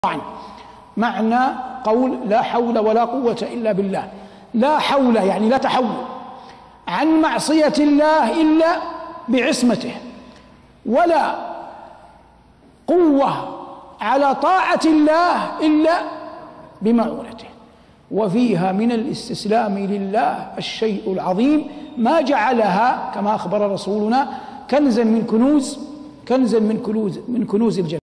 عنه. معنى قول لا حول ولا قوة إلا بالله، لا حول يعني لا تحول عن معصية الله إلا بعصمته، ولا قوة على طاعة الله إلا بمعونته. وفيها من الاستسلام لله الشيء العظيم ما جعلها كما أخبر رسولنا كنزا من كنوز الجنة.